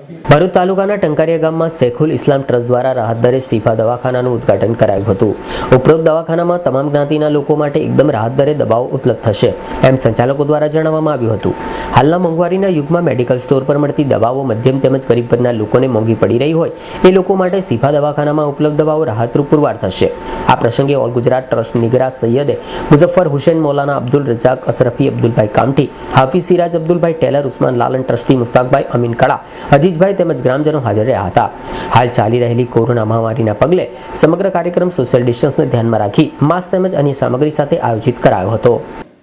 ભરૂચ તાલુકાના ટંકારિયા ગામમાં શેખુલ ઇસ્લામ ટ્રસ્ટ દ્વારા રાહત દરે શિફા દવાખાનાનું ઉદ્ઘાટન કરાયું હતું। ઉપરોક્ત દવાખાનામાં તમામ જ્ઞાતિના લોકો માટે એકદમ રાહત દરે દવાઓ ઉપલબ્ધ થશે એમ સંચાલકો દ્વારા જણાવવામાં આવ્યું હતું। હાલના મોંઘવારીના યુગમાં મેડિકલ સ્ટોર પર મળતી દવાઓ મધ્યમ તેમજ ગરીબ વર્ગના લોકોને મોંઘી પડી રહી હોય એ લોકો માટે શિફા દવાખાનામાં ઉપલબ્ધ દવાઓ રાહતરૂપ પુરવાર થશે। આ પ્રસંગે ઓલ ગુજરાત ટ્રસ્ટ નિગરા સૈયદે મુઝફ્ફર હુસૈન મૌલાના અબ્દુલ રજાક અશરફી અબ્દુલભાઈ કામઠી હાફિઝ સિરાજ અબ્દુલભાઈ ટેલર ઉસ્માન લાલન ટ્રસ્ટી મુસ્તાકભાઈ અમીન કળા અજીજભાઈ તેમજ ગ્રામજનો હાજર રહ્યા હતા। હાલ ચાલી રહેલી કોરોના મહામારીના પગલે સમગ્ર કાર્યક્રમ સોશિયલ ડિસ્ટન્સને ધ્યાનમાં રાખી માસ્ક તેમજ અન્ય સામગ્રી સાથે આયોજિત કરાયો હતો।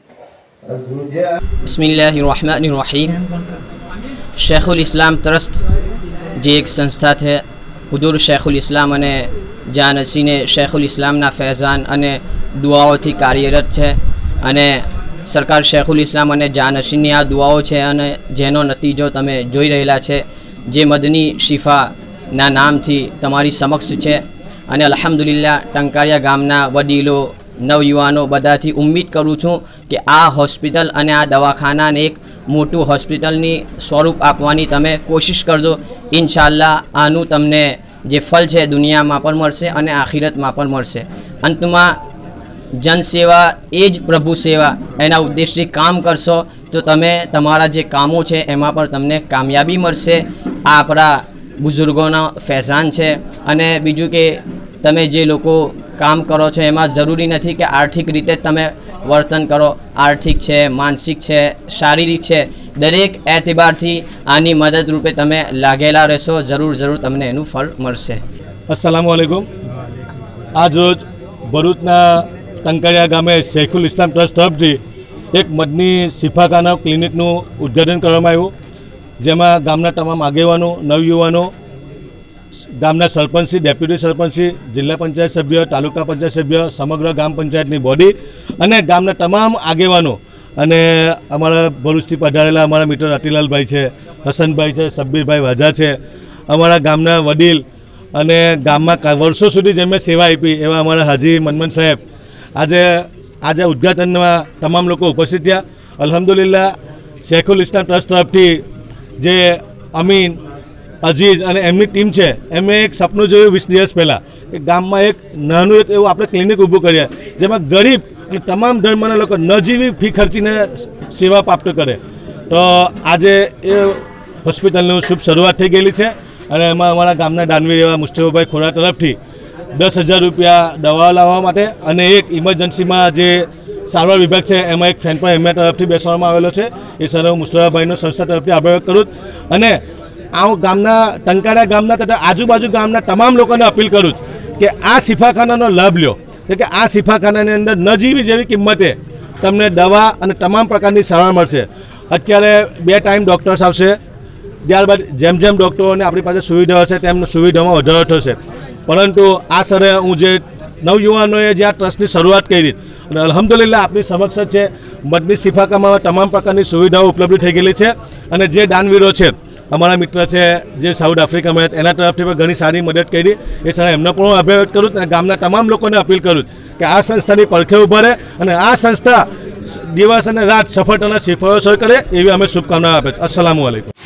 बिस्मिल्लाहिर्रहमानिर्रहीम। शेखुल इस्लाम ट्रस्ट जे एक संस्था है हुजूर शेखुल इस्लाम अने जानसीने शेखुल इस्लामना फैजान अने दुआओथी कार्यरत है अने सरकार शेखुल इस्लाम अने जानसीनी आ दुआओ है अने जेनो नतीजो तमे जोई रहेला छे जे मदनी शिफा ना नाम थी तमारी समक्ष है अने अल्हम्दुलिल्लाह टंकारिया गामना वडीलो नवयुवानो बधाथी उम्मीद करूँ छूँ कि आ हॉस्पिटल अने आ दवाखाना ने एक मोटू हॉस्पिटलनी स्वरूप आपवानी तमे कोशिश करजो। इंशाअल्लाह आनु तमने जे फल है दुनिया में पण मळशे अने आखिरत में पण मळशे। अंत में जनसेवा एज प्रभु सेवा एना उद्देश्य काम करशो तो तमे तमारा जे कामों है एमां पर तमने कामयाबी मळशे। आ आपरा बुजुर्गोना फैजान है अने बीजू के तमे जे लोको काम करो छो एमां जरूरी नहीं कि आर्थिक रीते तमे वर्तन करो। आर्थिक है, मानसिक है, शारीरिक है, दरेक एतबार थी आनी मदद रूपे तमे लागेला रहेशो जरूर जरूर तमने एनु फल मळशे। अस्सलामु अलैकुम। आज रोज भरूचना टंकारिया गामे शेखुल इस्लाम ट्रस्ट तरफथी एक मदनी शिफाखाना क्लिनिकનું उद्घाटन કરવામાં આવ્યું જેમાં ગામના તમામ આગેવાનો નવયુવાનો ગામના સરપંચી ડેપ્યુટી સરપંચી જિલ્લા પંચાયત સભ્ય તાલુકા પંચાયત સભ્ય સમગ્ર ગામ પંચાયતની બોડી અને ગામના તમામ આગેવાનો અને અમારા ભરૂચથી પધારેલા અમારા મિત્ર અતિલાલભાઈ છે, હસનભાઈ છે, સબ્બીરભાઈ વાજા છે, અમારા ગામના વડીલ અને ગામમાં વર્ષો સુધી જેમણે સેવા આપી એવા અમારા હાજી મનમન સાહેબ આજે ઉદ્ઘાટનમાં તમામ લોકો ઉપસ્થિત થયા। અલ્હમ્દુલિલ્લાહ શેખુલ ઇસ્લામ ટ્રસ્ટ તરફથી જે અમીન અજીજ અને એમની ટીમ છે એમણે એક સપનું જોયું 20 દિવસ પહેલાં કે ગામમાં એક નાનું એક એવું આપણે ક્લિનિક ઊભું કરીએ જેમાં ગરીબ અને તમામ ધર્મના લોકો નજીવી ફી ખર્ચીને સેવા પ્રાપ્ત કરે। તો આજે એ હોસ્પિટલનું શુભ શરૂઆત થઈ ગયેલી છે અને એમાં અમારા ગામના દાનવીર એવા મુસ્તફાભાઈ ખોરા તરફથી 10,000 રૂપિયા દવા લાવવા માટે અને એક ઇમરજન્સીમાં જે સારવાર વિભાગ છે એમાં એક ફેન પણ એમના તરફથી બેસવામાં આવેલો છે। એ સર મુસ્તફાભાઈનો સંસ્થા તરફથી આભાર વ્યક્ત કરું અને આ ગામના ટંકારિયા ગામના તથા આજુબાજુ ગામના તમામ લોકોને અપીલ કરું કે આ શિફાખાનાનો લાભ લ્યો કે આ શિફાખાનાની અંદર નજીવી જેવી કિંમતે તમને દવા અને તમામ પ્રકારની સારવાર મળશે। અત્યારે 2 ટાઈમ ડૉક્ટર્સ આવશે, ત્યારબાદ જેમ જેમ ડૉક્ટરોને આપણી પાસે સુવિધાઓ છે તેમ સુવિધામાં વધારો થશે। પરંતુ આ સરે હું જે નવયુવાનોએ જે આ ટ્રસ્ટની શરૂઆત કરી અને અલ્હમ્દુલિલ્લાહ આપણી સમક્ષ છે મદની શિફાખાનામાં તમામ પ્રકારની સુવિધાઓ ઉપલબ્ધ થઈ ગયેલી છે અને જે દાનવીરો છે અમારા મિત્ર છે જે સાઉથ આફ્રિકામાં એના તરફથી પણ ઘણી સારી મદદ કરી એ સારા એમનો પણ હું આભાર વ્યક્ત કરું અને ગામના તમામ લોકોને અપીલ કરું કે આ સંસ્થાની પડખે ઊભા રહે અને આ સંસ્થા દિવસ અને રાત સફળતાના શિખરો સર કરે એવી અમે શુભકામના આપે છે। અસ્સલામુ અલૈકુમ।